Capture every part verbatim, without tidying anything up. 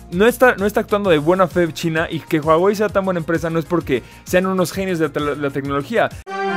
no está, no está actuando de buena fe China, y que Huawei sea tan buena empresa no es porque sean unos genios de la, la tecnología.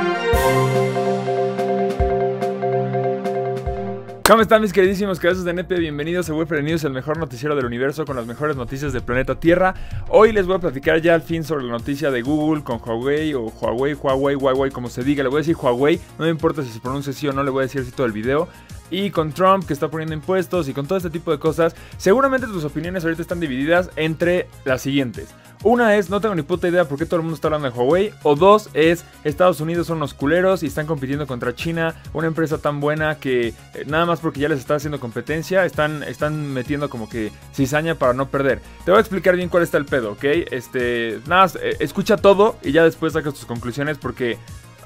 ¿Cómo están mis queridísimos cabezas de nepe? Bienvenidos a Wayfarer News, el mejor noticiero del universo con las mejores noticias del planeta Tierra. Hoy les voy a platicar ya al fin sobre la noticia de Google con Huawei, o Huawei, Huawei, Huawei, como se diga. Le voy a decir Huawei, no me importa si se pronuncia así o no, le voy a decir así todo el video. Y con Trump, que está poniendo impuestos, y con todo este tipo de cosas. Seguramente tus opiniones ahorita están divididas entre las siguientes. Una es, no tengo ni puta idea por qué todo el mundo está hablando de Huawei. O dos es, Estados Unidos son unos culeros y están compitiendo contra China, una empresa tan buena que eh, nada más porque ya les está haciendo competencia, están, están metiendo como que cizaña para no perder. Te voy a explicar bien cuál está el pedo, ¿ok? Este, nada más, eh, escucha todo y ya después sacas tus conclusiones, porque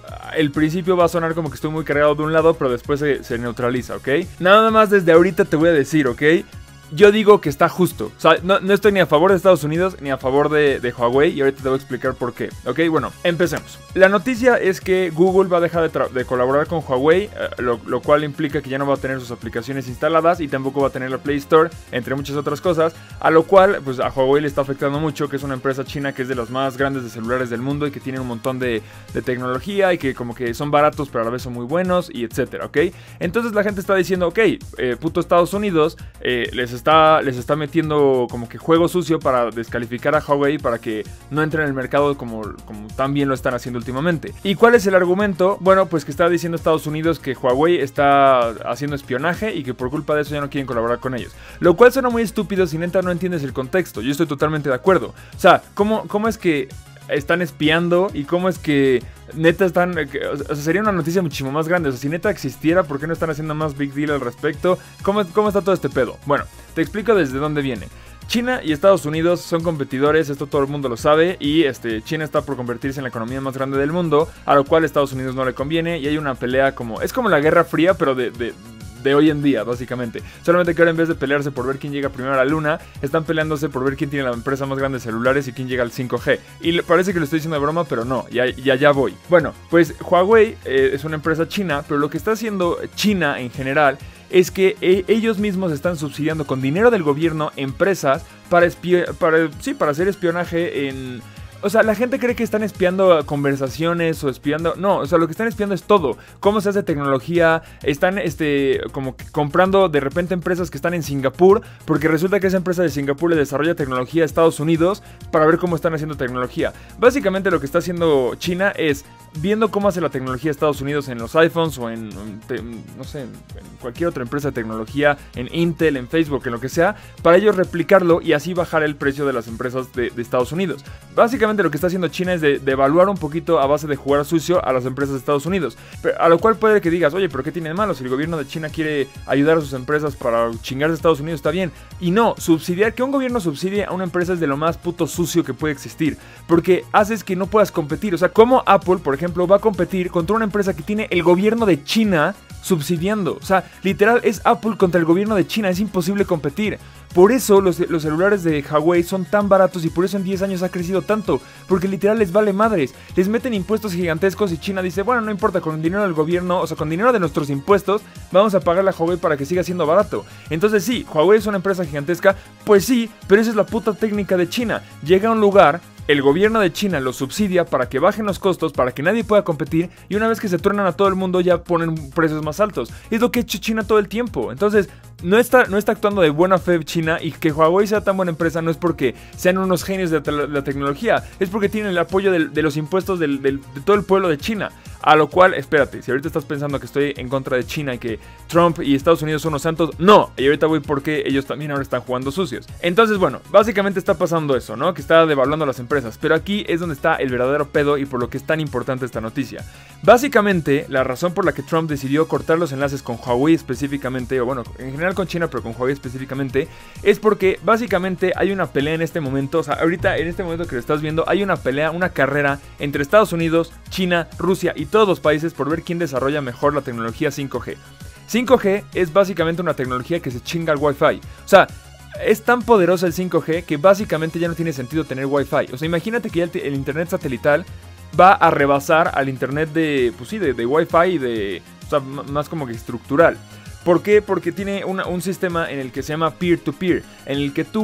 el principio va a sonar como que estoy muy cargado de un lado, pero después se, se neutraliza, ¿ok? Nada más desde ahorita te voy a decir, ¿ok? Yo digo que está justo. O sea, no, no estoy ni a favor de Estados Unidos ni a favor de, de Huawei, y ahorita te voy a explicar por qué. Ok, bueno, empecemos. La noticia es que Google va a dejar de, de colaborar con Huawei, eh, lo, lo cual implica que ya no va a tener sus aplicaciones instaladas y tampoco va a tener la Play Store, entre muchas otras cosas. A lo cual, pues a Huawei le está afectando mucho, que es una empresa china que es de las más grandes de celulares del mundo y que tiene un montón de, de tecnología y que como que son baratos pero a la vez son muy buenos y etcétera, ¿ok? Entonces la gente está diciendo, ok, eh, puto Estados Unidos eh, les Está, les está metiendo como que juego sucio para descalificar a Huawei, para que no entre en el mercado como, como tan bien lo están haciendo últimamente. ¿Y cuál es el argumento? Bueno, pues que está diciendo Estados Unidos que Huawei está haciendo espionaje y que por culpa de eso ya no quieren colaborar con ellos. Lo cual suena muy estúpido si neta no entiendes el contexto. Yo estoy totalmente de acuerdo. O sea, ¿cómo, cómo es que están espiando y cómo es que neta están, o sea, sería una noticia muchísimo más grande? O sea, si neta existiera, ¿por qué no están haciendo más big deal al respecto? ¿Cómo, cómo está todo este pedo? Bueno, te explico desde dónde viene. China y Estados Unidos son competidores, esto todo el mundo lo sabe, y este, China está por convertirse en la economía más grande del mundo, a lo cual a Estados Unidos no le conviene, y hay una pelea como, es como la Guerra Fría, pero de... de de hoy en día, básicamente. Solamente que ahora, en vez de pelearse por ver quién llega primero a la luna, están peleándose por ver quién tiene la empresa más grande de celulares y quién llega al cinco G. Y parece que lo estoy diciendo de broma, pero no, ya, ya, ya voy. Bueno, pues Huawei eh, es una empresa china, pero lo que está haciendo China en general es que eh, ellos mismos están subsidiando con dinero del gobierno empresas para, para, sí, para hacer espionaje en... O sea, la gente cree que están espiando conversaciones o espiando... No, o sea, lo que están espiando es todo. Cómo se hace tecnología. Están, este, como que comprando de repente empresas que están en Singapur, porque resulta que esa empresa de Singapur le desarrolla tecnología a Estados Unidos para ver cómo están haciendo tecnología. Básicamente lo que está haciendo China es viendo cómo hace la tecnología Estados Unidos en los iPhones o en, en no sé, en cualquier otra empresa de tecnología, en Intel, en Facebook, en lo que sea, para ellos replicarlo y así bajar el precio de las empresas de, de Estados Unidos. Básicamente lo que está haciendo China es de, de evaluar un poquito a base de jugar sucio a las empresas de Estados Unidos. Pero, a lo cual puede que digas, oye, pero ¿qué tiene de malo? Si el gobierno de China quiere ayudar a sus empresas para chingarse a Estados Unidos, está bien. Y no, subsidiar, que un gobierno subsidie a una empresa es de lo más puto sucio que puede existir, porque haces que no puedas competir. O sea, como Apple, por ejemplo, va a competir contra una empresa que tiene el gobierno de China subsidiando. O sea, literal es Apple contra el gobierno de China, es imposible competir. Por eso los, los celulares de Huawei son tan baratos y por eso en diez años ha crecido tanto, porque literal les vale madres, les meten impuestos gigantescos y China dice, bueno, no importa, con dinero del gobierno, o sea, con dinero de nuestros impuestos, vamos a pagarle a Huawei para que siga siendo barato. Entonces sí, Huawei es una empresa gigantesca, pues sí, pero esa es la puta técnica de China. Llega a un lugar, el gobierno de China lo subsidia para que bajen los costos, para que nadie pueda competir, y una vez que se truenan a todo el mundo ya ponen precios más altos. Es lo que ha hecho China todo el tiempo. Entonces no está, no está actuando de buena fe China, y que Huawei sea tan buena empresa no es porque sean unos genios de la, de la tecnología, es porque tienen el apoyo del, de los impuestos del, del, de todo el pueblo de China. A lo cual, espérate, si ahorita estás pensando que estoy en contra de China y que Trump y Estados Unidos son unos santos, no, y ahorita voy porque ellos también ahora están jugando sucios. Entonces, bueno, básicamente está pasando eso, ¿no? Que está devaluando a las empresas, pero aquí es donde está el verdadero pedo y por lo que es tan importante esta noticia. Básicamente, la razón por la que Trump decidió cortar los enlaces con Huawei específicamente, o bueno, en general con China, pero con Huawei específicamente, es porque básicamente hay una pelea en este momento, o sea, ahorita en este momento que lo estás viendo, hay una pelea, una carrera entre Estados Unidos, China, Rusia y todos los países por ver quién desarrolla mejor la tecnología cinco G. cinco G es básicamente una tecnología que se chinga al Wi-Fi. O sea, es tan poderosa el cinco G que básicamente ya no tiene sentido tener Wi-Fi. O sea, imagínate que ya el, el internet satelital va a rebasar al internet de, pues sí, de, de Wi-Fi y de, o sea, más como que estructural. ¿Por qué? Porque tiene una, un sistema en el que se llama peer-to-peer, en el que tú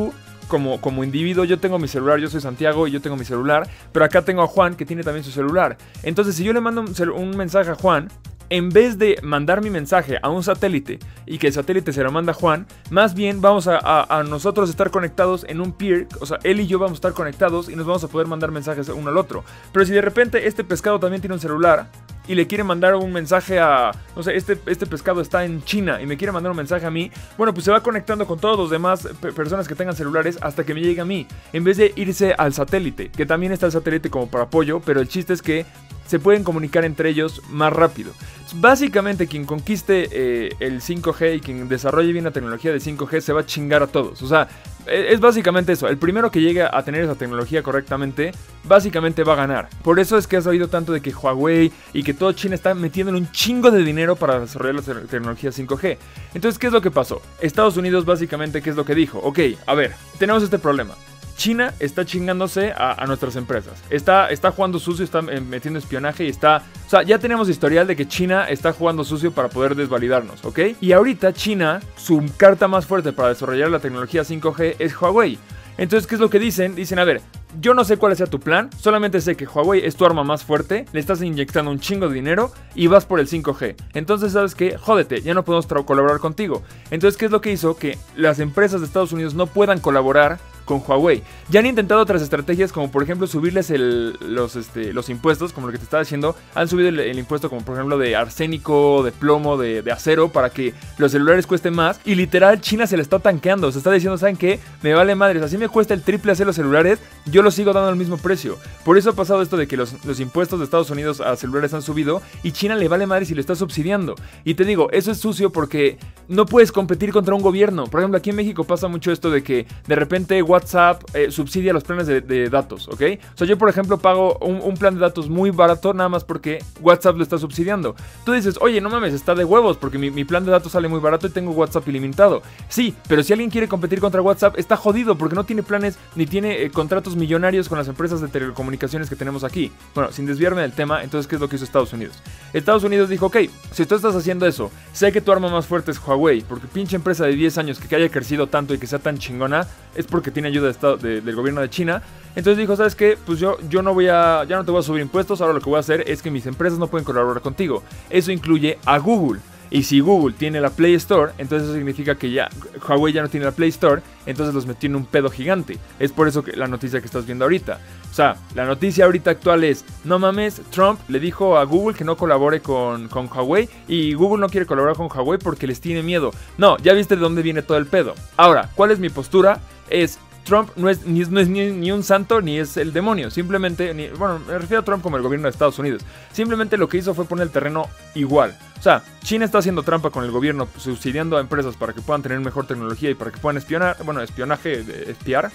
como, como individuo, yo tengo mi celular, yo soy Santiago y yo tengo mi celular, pero acá tengo a Juan que tiene también su celular. Entonces, si yo le mando un, un mensaje a Juan, en vez de mandar mi mensaje a un satélite y que el satélite se lo manda a Juan, más bien vamos a, a, a nosotros estar conectados en un peer, o sea, él y yo vamos a estar conectados y nos vamos a poder mandar mensajes uno al otro. Pero si de repente este pescado también tiene un celular y le quiere mandar un mensaje a, no sé, este, este pescado está en China y me quiere mandar un mensaje a mí, bueno, pues se va conectando con todos los demás personas que tengan celulares hasta que me llegue a mí, en vez de irse al satélite, que también está el satélite como para apoyo, pero el chiste es que se pueden comunicar entre ellos más rápido. Básicamente quien conquiste eh, el cinco G y quien desarrolle bien la tecnología de cinco G se va a chingar a todos. O sea, es básicamente eso. El primero que llegue a tener esa tecnología correctamente, básicamente va a ganar. Por eso es que has oído tanto de que Huawei y que todo China está metiendo un chingo de dinero para desarrollar la te- tecnología cinco G. Entonces, ¿qué es lo que pasó? Estados Unidos básicamente, ¿qué es lo que dijo? Ok, a ver, tenemos este problema. China está chingándose a, a nuestras empresas. Está, está jugando sucio, está metiendo espionaje y está... O sea, ya tenemos historial de que China está jugando sucio para poder desvalidarnos, ¿ok? Y ahorita China, su carta más fuerte para desarrollar la tecnología cinco G es Huawei. Entonces, ¿qué es lo que dicen? Dicen, a ver, yo no sé cuál sea tu plan, solamente sé que Huawei es tu arma más fuerte, le estás inyectando un chingo de dinero y vas por el cinco G. Entonces, ¿sabes qué? Jódete, ya no podemos colaborar contigo. Entonces, ¿qué es lo que hizo? Que las empresas de Estados Unidos no puedan colaborar con Huawei. Ya han intentado otras estrategias como por ejemplo subirles el, los, este, los impuestos, como lo que te estaba diciendo. Han subido el, el impuesto como por ejemplo de arsénico, de plomo, de, de acero, para que los celulares cuesten más. Y literal China se le está tanqueando, se está diciendo, ¿saben qué? Me vale madres, así me cuesta el triple hacer los celulares, yo los sigo dando al mismo precio. Por eso ha pasado esto de que los, los impuestos de Estados Unidos a celulares han subido y China le vale madres y lo está subsidiando. Y te digo, eso es sucio porque no puedes competir contra un gobierno. Por ejemplo, aquí en México pasa mucho esto de que de repente WhatsApp eh, subsidia los planes de, de datos, ¿ok? O sea, yo por ejemplo pago un, un plan de datos muy barato nada más porque WhatsApp lo está subsidiando. Tú dices, oye, no mames, está de huevos porque mi, mi plan de datos sale muy barato y tengo WhatsApp ilimitado. Sí, pero si alguien quiere competir contra WhatsApp, está jodido porque no tiene planes ni tiene eh, contratos millonarios con las empresas de telecomunicaciones que tenemos aquí. Bueno, sin desviarme del tema, entonces, ¿qué es lo que hizo Estados Unidos? Estados Unidos dijo, ok, si tú estás haciendo eso, sé que tu arma más fuerte es Huawei, porque pinche empresa de diez años que, que haya crecido tanto y que sea tan chingona, es porque tiene ayuda de Estado, de, del gobierno de China. Entonces dijo, ¿sabes qué? Pues yo, yo no voy a, ya no te voy a subir impuestos, ahora lo que voy a hacer es que mis empresas no pueden colaborar contigo. Eso incluye a Google. Y si Google tiene la Play Store, entonces eso significa que ya Huawei ya no tiene la Play Store, entonces los metió en un pedo gigante. Es por eso que la noticia que estás viendo ahorita. O sea, la noticia ahorita actual es, no mames, Trump le dijo a Google que no colabore con, con Huawei y Google no quiere colaborar con Huawei porque les tiene miedo. No, ya viste de dónde viene todo el pedo. Ahora, ¿cuál es mi postura? Es... Trump no es, ni, no es ni, ni un santo ni es el demonio, simplemente, ni, bueno, me refiero a Trump como el gobierno de Estados Unidos, simplemente lo que hizo fue poner el terreno igual. O sea, China está haciendo trampa con el gobierno, subsidiando a empresas para que puedan tener mejor tecnología y para que puedan espionar, bueno, espionaje, espiar.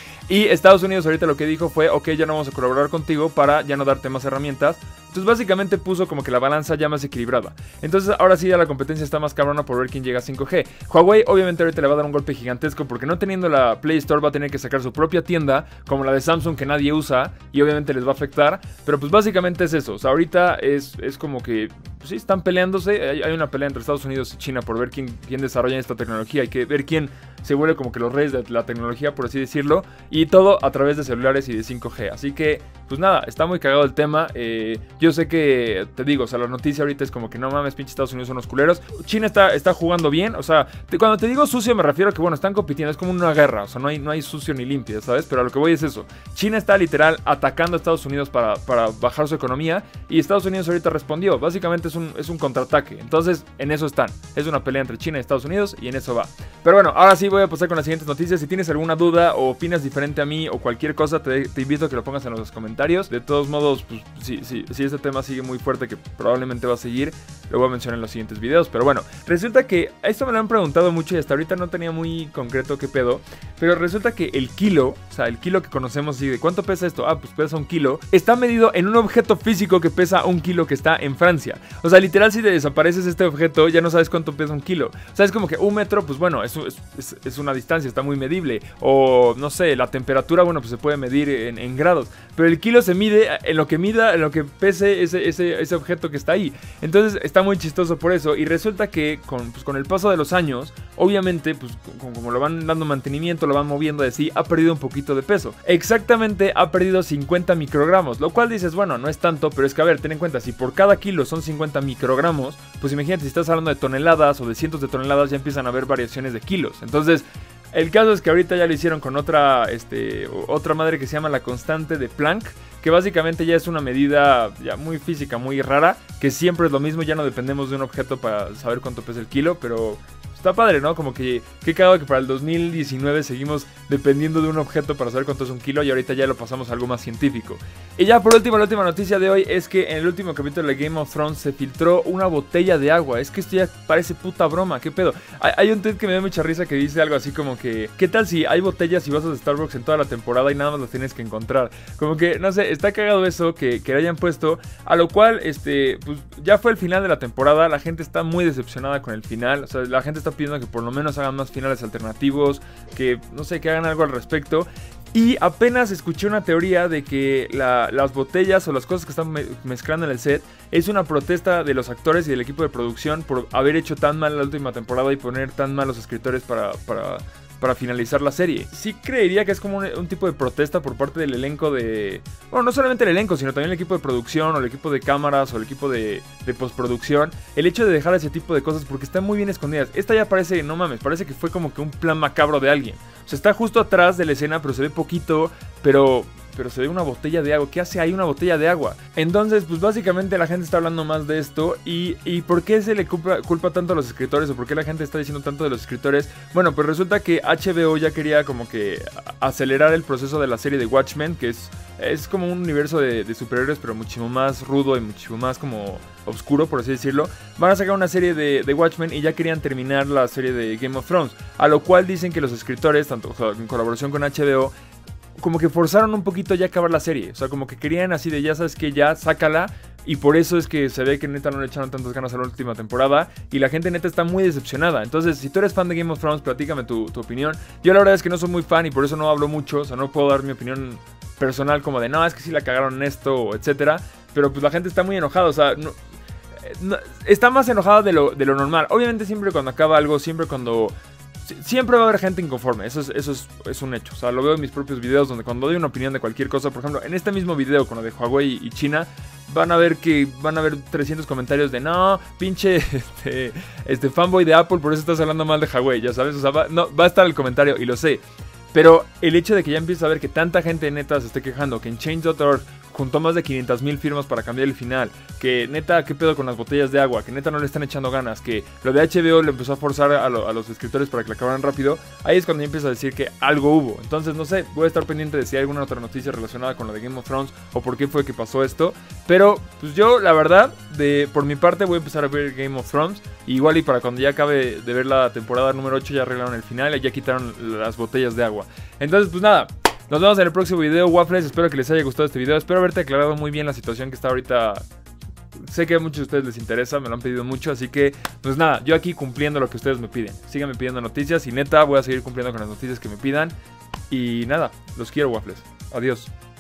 Y Estados Unidos ahorita lo que dijo fue, ok, ya no vamos a colaborar contigo para ya no darte más herramientas. Entonces básicamente puso como que la balanza ya más equilibrada. Entonces ahora sí ya la competencia está más cabrona por ver quién llega a cinco G. Huawei obviamente ahorita le va a dar un golpe gigantesco porque no teniendo la Play Store va a tener que sacar su propia tienda como la de Samsung que nadie usa y obviamente les va a afectar. Pero pues básicamente es eso. O sea, ahorita es, es como que pues sí, están peleándose. Hay, hay una pelea entre Estados Unidos y China por ver quién, quién desarrolla esta tecnología. Hay que ver quién se vuelve como que los reyes de la tecnología, por así decirlo. Y todo a través de celulares y de cinco G. Así que, pues nada, está muy cagado el tema. Eh, yo sé que, te digo, o sea, la noticia ahorita es como que no mames, pinche Estados Unidos son unos culeros. China está, está jugando bien. O sea, te, cuando te digo sucio me refiero a que, bueno, están compitiendo. Es como una guerra. O sea, no hay, no hay sucio ni limpio, ¿sabes? Pero a lo que voy es eso. China está literal atacando a Estados Unidos para, para bajar su economía. Y Estados Unidos ahorita respondió. Básicamente es un, es un contraataque. Entonces, en eso están. Es una pelea entre China y Estados Unidos y en eso va. Pero bueno, ahora sí voy a pasar con las siguientes noticias. Si tienes alguna duda o opinas diferente a mí o cualquier cosa, te, te invito a que lo pongas en los comentarios. De todos modos, pues si, si, si este tema sigue muy fuerte, que probablemente va a seguir, lo voy a mencionar en los siguientes videos. Pero bueno, resulta que esto me lo han preguntado mucho y hasta ahorita no tenía muy concreto qué pedo. Pero resulta que el kilo, o sea, el kilo que conocemos, ¿y de cuánto pesa esto? Ah, pues pesa un kilo. Está medido en un objeto físico que pesa un kilo que está en Francia. O sea, literal, si te desapareces este objeto, ya no sabes cuánto pesa un kilo. O sea, es como que un metro, pues bueno, es, es, es una distancia, está muy medible. O, no sé, la temperatura, bueno, pues se puede medir en, en grados. Pero el kilo se mide en lo que mida, en lo que pese ese, ese, ese objeto que está ahí. Entonces, está muy chistoso por eso. Y resulta que con, pues, con el paso de los años, obviamente, pues como, como lo van dando mantenimiento, lo van moviendo de sí, ha perdido un poquito de peso. Exactamente, ha perdido cincuenta microgramos. Lo cual dices, bueno, no es tanto, pero es que, a ver, ten en cuenta, si por cada kilo son cincuenta microgramos, pues imagínate, si estás hablando de toneladas o de cientos de toneladas, ya empiezan a haber variaciones de kilos. Entonces, el caso es que ahorita ya lo hicieron con otra, este, otra madre que se llama la constante de Planck, que básicamente ya es una medida ya muy física, muy rara, que siempre es lo mismo, ya no dependemos de un objeto para saber cuánto pesa el kilo, pero está padre, ¿no? Como que, qué cagado que para el dos mil diecinueve seguimos dependiendo de un objeto para saber cuánto es un kilo y ahorita ya lo pasamos a algo más científico. Y ya por último, la última noticia de hoy es que en el último capítulo de Game of Thrones se filtró una botella de agua. Es que esto ya parece puta broma, ¿qué pedo? Hay, hay un tweet que me da mucha risa que dice algo así como que, ¿qué tal si hay botellas y vasos de Starbucks en toda la temporada y nada más las tienes que encontrar? Como que, no sé, está cagado eso que, que le hayan puesto, a lo cual, este, pues ya fue el final de la temporada, la gente está muy decepcionada con el final, o sea, la gente está pidiendo que por lo menos hagan más finales alternativos, que no sé, que hagan algo al respecto. Y apenas escuché una teoría de que la, las botellas o las cosas que están me mezclando en el set es una protesta de los actores y del equipo de producción por haber hecho tan mal la última temporada y poner tan mal los escritores para... para para finalizar la serie. Sí creería que es como un, un tipo de protesta por parte del elenco de... Bueno, no solamente el elenco, sino también el equipo de producción o el equipo de cámaras o el equipo de, de postproducción. El hecho de dejar ese tipo de cosas porque están muy bien escondidas. Esta ya parece, no mames, parece que fue como que un plan macabro de alguien. O sea, está justo atrás de la escena, pero se ve poquito, pero... pero se ve una botella de agua. ¿Qué hace ahí una botella de agua? Entonces, pues básicamente la gente está hablando más de esto. ¿Y, y por qué se le culpa, culpa tanto a los escritores? ¿O por qué la gente está diciendo tanto de los escritores? Bueno, pues resulta que H B O ya quería como que acelerar el proceso de la serie de Watchmen, que es, es como un universo de, de superhéroes, pero muchísimo más rudo y muchísimo más como oscuro, por así decirlo. Van a sacar una serie de, de Watchmen y ya querían terminar la serie de Game of Thrones. A lo cual dicen que los escritores, tanto o sea, en colaboración con H B O, como que forzaron un poquito ya acabar la serie. O sea, como que querían así de, ya sabes que ya, sácala. Y por eso es que se ve que neta no le echaron tantas ganas a la última temporada. Y la gente neta está muy decepcionada. Entonces, si tú eres fan de Game of Thrones, platícame tu, tu opinión. Yo la verdad es que no soy muy fan y por eso no hablo mucho. O sea, no puedo dar mi opinión personal como de, no, es que sí la cagaron en esto, etcétera. Pero pues la gente está muy enojada. O sea, no, no, está más enojada de lo, de lo normal. Obviamente siempre cuando acaba algo, siempre cuando... Siempre va a haber gente inconforme, eso, es, eso es, es un hecho. O sea, lo veo en mis propios videos donde cuando doy una opinión de cualquier cosa, por ejemplo, en este mismo video con lo de Huawei y China, van a ver que van a haber trescientos comentarios de no, pinche este, este fanboy de Apple, por eso estás hablando mal de Huawei, ya sabes. O sea, va, no, va a estar el comentario y lo sé. Pero el hecho de que ya empiece a ver que tanta gente neta se esté quejando, que en change punto org juntó más de quinientas mil firmas para cambiar el final, que neta, qué pedo con las botellas de agua, que neta no le están echando ganas, que lo de H B O le empezó a forzar a, lo, a los escritores para que la acabaran rápido, ahí es cuando ya empieza a decir que algo hubo. Entonces, no sé, voy a estar pendiente de si hay alguna otra noticia relacionada con lo de Game of Thrones o por qué fue que pasó esto. Pero, pues yo, la verdad, de por mi parte voy a empezar a ver Game of Thrones. Igual y para cuando ya acabe de ver la temporada número ocho ya arreglaron el final y ya quitaron las botellas de agua. Entonces, pues nada, nos vemos en el próximo video, Waffles. Espero que les haya gustado este video. Espero haberte aclarado muy bien la situación que está ahorita. Sé que a muchos de ustedes les interesa, me lo han pedido mucho. Así que, pues nada, yo aquí cumpliendo lo que ustedes me piden. Síganme pidiendo noticias y neta voy a seguir cumpliendo con las noticias que me pidan. Y nada, los quiero, Waffles. Adiós.